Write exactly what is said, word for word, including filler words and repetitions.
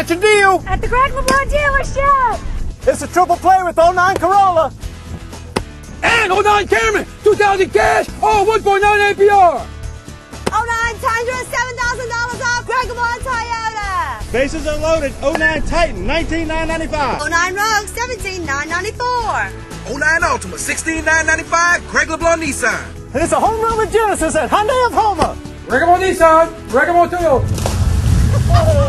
Catch a deal! At the Greg LeBlanc dealership! It's a triple play with oh nine Corolla. And oh nine Camry, two thousand cash, oh one point nine A P R. oh nine Tundra, seven thousand dollars off Greg LeBlanc Toyota. Bases unloaded, oh nine Titan, nineteen thousand nine hundred ninety-five dollars. oh nine Rogue, seventeen thousand nine hundred ninety-four dollars. oh nine Altima, sixteen thousand nine hundred ninety-five dollars, Greg LeBlanc Nissan. And it's a home run with Genesis at Hyundai of Houma. Greg LeBlanc Nissan, Greg LeBlanc Toyota. Oh,